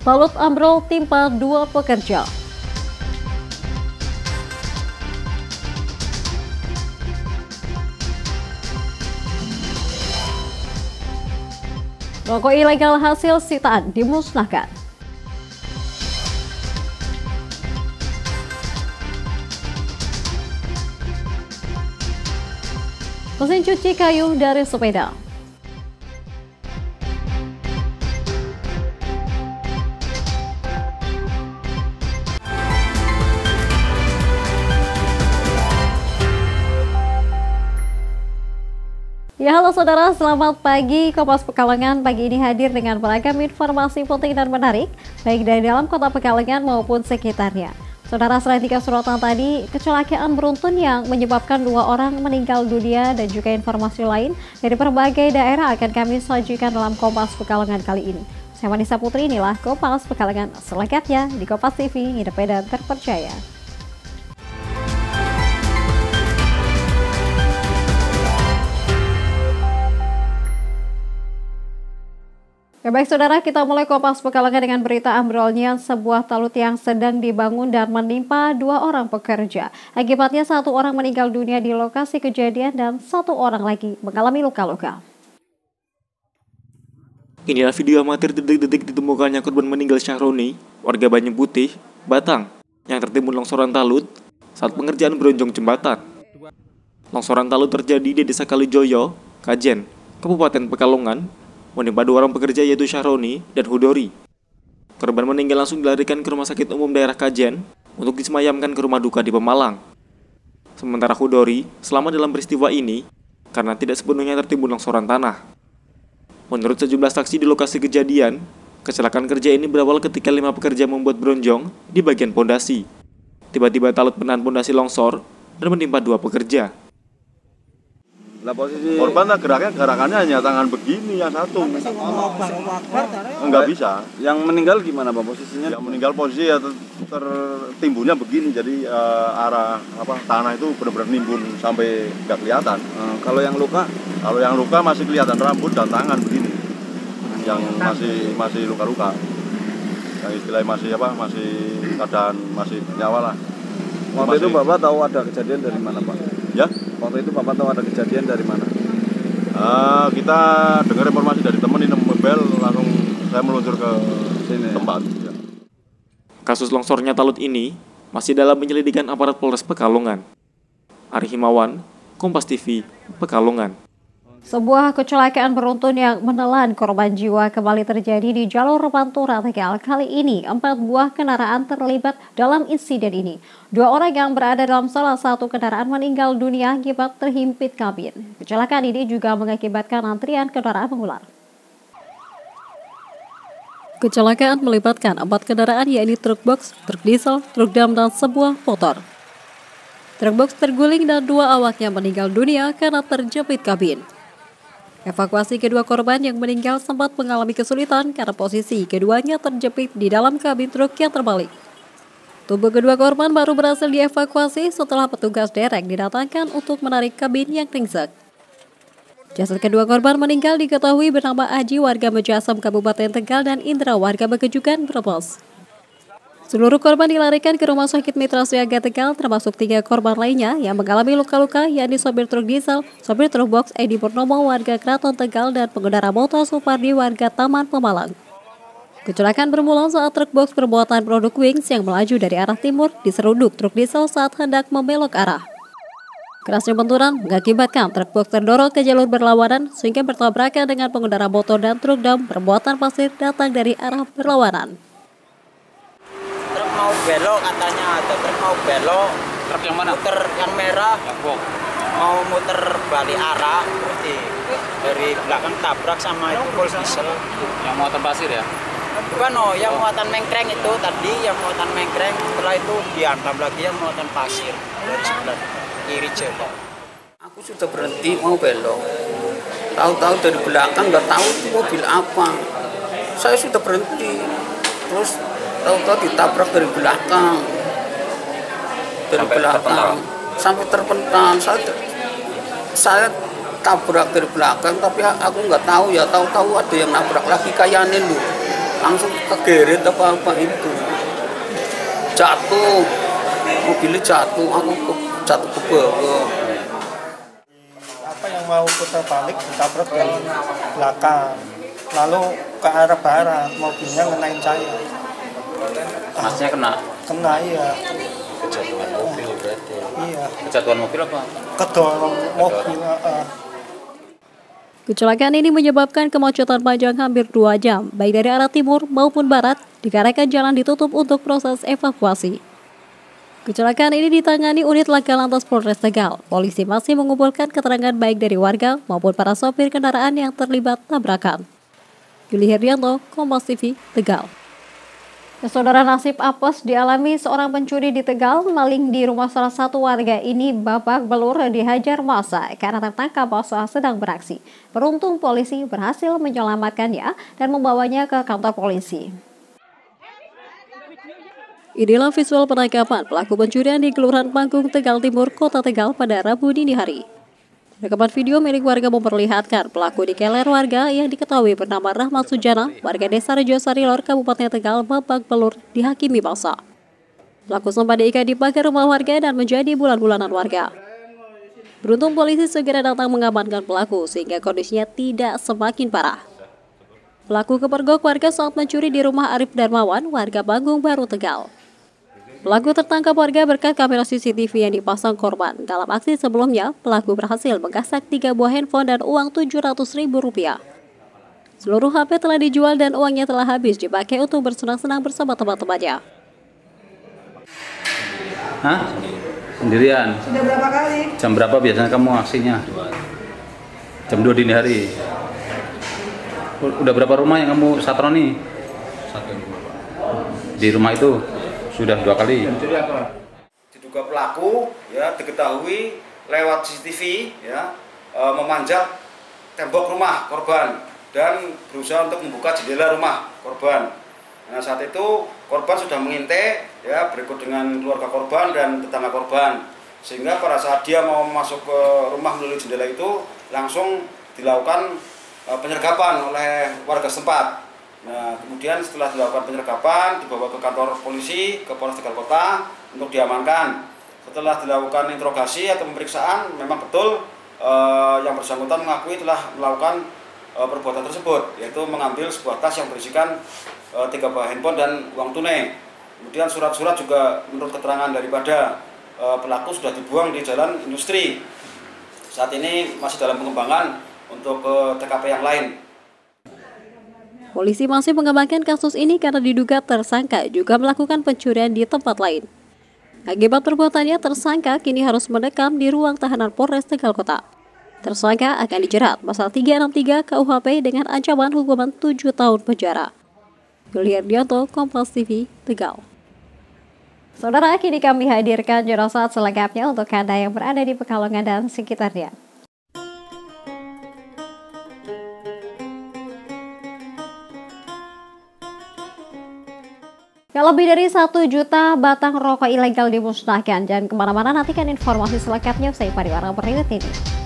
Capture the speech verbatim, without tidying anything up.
balut ambrol timpa dua pekerja. Rokok ilegal hasil sitaan dimusnahkan. Mesin cuci kayu dari sepeda. Ya, halo saudara, selamat pagi. Kompas Pekalongan pagi ini hadir dengan beragam informasi penting dan menarik, baik dari dalam kota Pekalongan maupun sekitarnya. Saudara, selain tiga sorotan tadi, kecelakaan beruntun yang menyebabkan dua orang meninggal dunia dan juga informasi lain dari berbagai daerah akan kami sajikan dalam Kompas Pekalongan kali ini. Saya Vanessa Putri, inilah Kompas Pekalongan selengkapnya di Kompas T V, independen terpercaya. Ya baik saudara, kita mulai Kompas Pekalongan dengan berita ambrolnya sebuah talut yang sedang dibangun dan menimpa dua orang pekerja. Akibatnya satu orang meninggal dunia di lokasi kejadian dan satu orang lagi mengalami luka-luka. Inilah video amatir detik-detik ditemukannya korban meninggal Syahroni, warga Banyu Putih, Batang, yang tertimbun longsoran talut saat pengerjaan beronjong jembatan. Longsoran talut terjadi di Desa Kalijoyo, Kajen, Kabupaten Pekalongan, menimpa dua orang pekerja yaitu Syahroni dan Hudori. Korban meninggal langsung dilarikan ke Rumah Sakit Umum Daerah Kajen untuk disemayamkan ke rumah duka di Pemalang. Sementara Hudori selamat dalam peristiwa ini karena tidak sepenuhnya tertimbun longsoran tanah. Menurut sejumlah saksi di lokasi kejadian, kecelakaan kerja ini berawal ketika lima pekerja membuat bronjong di bagian pondasi. Tiba-tiba talut penahan pondasi longsor dan menimpa dua pekerja. Lah posisi korban lah geraknya gerakannya hanya tangan begini yang satu. Enggak bisa. Yang meninggal gimana Pak posisinya? Yang meninggal posisi ya ter tertimbunnya begini, jadi uh, arah apa tanah itu benar-benar nimbun sampai enggak kelihatan. Uh, kalau yang luka? Kalau yang luka masih kelihatan rambut dan tangan begini. Yang masih masih luka-luka. Yang istilahnya masih apa? Masih keadaan masih nyawa lah. Waktu masih... itu Bapak tahu ada kejadian dari mana Pak? Ya? Waktu itu Bapak tahu ada kejadian dari mana? Uh, kita dengar informasi dari teman ini mobil, langsung saya meluncur ke sini tempat. Ya. Kasus longsornya talut ini masih dalam penyelidikan aparat Polres Pekalongan. Ari Himawan, Kompas T V, Pekalongan. Sebuah kecelakaan beruntun yang menelan korban jiwa kembali terjadi di jalur Pantura Tegal. Kali ini, empat buah kendaraan terlibat dalam insiden ini. Dua orang yang berada dalam salah satu kendaraan meninggal dunia akibat terhimpit kabin. Kecelakaan ini juga mengakibatkan antrian kendaraan mengular. Kecelakaan melibatkan empat kendaraan yakni truk box, truk diesel, truk dam, dan sebuah motor. Truk box terguling dan dua awaknya meninggal dunia karena terjepit kabin. Evakuasi kedua korban yang meninggal sempat mengalami kesulitan karena posisi keduanya terjepit di dalam kabin truk yang terbalik. Tubuh kedua korban baru berhasil dievakuasi setelah petugas derek didatangkan untuk menarik kabin yang ringsek. Jasad kedua korban meninggal diketahui bernama Aji warga Mejasem Kabupaten Tegal dan Indra warga Bekejukan Brebes. Seluruh korban dilarikan ke Rumah Sakit Mitra Siaga Tegal, termasuk tiga korban lainnya yang mengalami luka-luka, yakni sopir truk diesel, sopir truk box Edi Purnomo warga Kraton Tegal, dan pengendara motor Supardi warga Taman Pemalang. Kecelakaan bermula saat truk box bermuatan produk Wings yang melaju dari arah timur diseruduk truk diesel saat hendak membelok arah. Kerasnya benturan mengakibatkan truk box terdorong ke jalur berlawanan sehingga bertabrakan dengan pengendara motor dan truk dam bermuatan pasir datang dari arah berlawanan. Truk mau belok katanya, ada truk mau belok. Truk yang mana? Muter yang merah. Yang box. Mau muter balik arah, berarti dari belakang tabrak sama itu pol diesel. Yang muatan pasir ya? Bukan oh, yang muatan mengkreng itu tadi, yang muatan mengkreng. Setelah itu dihantam lagi yang muatan pasir dari sebelah kiri jebak. Aku sudah berhenti mau belok. Tahu-tahu dari belakang nggak tahu itu mobil apa. Saya sudah berhenti. Terus tahu-tahu ditabrak dari belakang. Dari sampai belakang terpental. Sampai terpental. Saya saya tabrak dari belakang, tapi aku nggak tahu ya. Tahu-tahu ada yang nabrak lagi kayak aneh lu. langsung kegeret apa-apa itu. Jatuh, mobilnya jatuh, aku ke, jatuh ke bawah. Apa yang mau putar balik ditabrak dari belakang, lalu ke arah barat, mobilnya ngenain saya. Masnya kena? Kena, iya. Kejatuhan mobil berarti? Iya. Kejatuhan mobil apa? Kedorong mobil. Uh. Kecelakaan ini menyebabkan kemacetan panjang hampir dua jam, baik dari arah timur maupun barat, dikarenakan jalan ditutup untuk proses evakuasi. Kecelakaan ini ditangani unit Laka Lantas Polres Tegal. Polisi masih mengumpulkan keterangan baik dari warga maupun para sopir kendaraan yang terlibat tabrakan. Yuli Herdianto, Kompas T V, Tegal. Saudara, nasib apes dialami seorang pencuri di Tegal. Maling di rumah salah satu warga ini babak belur dihajar massa karena tertangkap massa sedang beraksi. Beruntung polisi berhasil menyelamatkannya dan membawanya ke kantor polisi. Inilah visual penangkapan pelaku pencurian di Kelurahan Panggung, Tegal Timur, Kota Tegal pada Rabu dini hari. Rekaman video milik warga memperlihatkan pelaku dikeler warga yang diketahui bernama Rahmat Sujana, warga desa Rejosari Lor, Kabupaten Tegal, babak belur dihakimi massa. Pelaku sempat diikat di pagar rumah warga dan menjadi bulan-bulanan warga. Beruntung polisi segera datang mengamankan pelaku sehingga kondisinya tidak semakin parah. Pelaku kepergok warga saat mencuri di rumah Arif Darmawan, warga Panggung Baru, Tegal. Pelaku tertangkap warga berkat kamera C C T V yang dipasang korban. Dalam aksi sebelumnya, pelaku berhasil menggasak tiga buah handphone dan uang tujuh ratus ribu rupiah. Seluruh H P telah dijual dan uangnya telah habis dipakai untuk bersenang-senang bersama teman-temannya. Hah? Sendirian? Sudah berapa kali? Jam berapa biasanya kamu aksinya? Jam dua dini hari? Udah berapa rumah yang kamu satroni? Satu rumah. Di rumah itu? Sudah dua kali. Diduga pelaku ya diketahui lewat C C T V ya e, memanjat tembok rumah korban dan berusaha untuk membuka jendela rumah korban. Nah, saat itu korban sudah mengintai ya berikut dengan keluarga korban dan tetangga korban, sehingga pada saat dia mau masuk ke rumah melalui jendela itu langsung dilakukan e, penyergapan oleh warga setempat. Nah, kemudian setelah dilakukan penyergapan, dibawa ke kantor polisi, ke Polres Tegal Kota untuk diamankan. Setelah dilakukan interogasi atau pemeriksaan, memang betul eh, yang bersangkutan mengakui telah melakukan eh, perbuatan tersebut, yaitu mengambil sebuah tas yang berisikan eh, tiga buah handphone dan uang tunai. Kemudian surat-surat juga menurut keterangan daripada eh, pelaku sudah dibuang di jalan industri. Saat ini masih dalam pengembangan untuk ke T K P yang lain. Polisi masih mengembangkan kasus ini karena diduga tersangka juga melakukan pencurian di tempat lain. Akibat perbuatannya, tersangka kini harus mendekam di ruang tahanan Polres Tegal Kota. Tersangka akan dijerat pasal tiga enam tiga K U H P dengan ancaman hukuman tujuh tahun penjara. Yuli Herdianto, Kompas T V, Tegal. Saudara, kini kami hadirkan jurnal selengkapnya untuk Anda yang berada di Pekalongan dan sekitarnya. Lebih dari satu juta batang rokok ilegal dimusnahkan. Jangan kemana-mana, nantikan informasi selengkapnya usai pariwara berikut ini.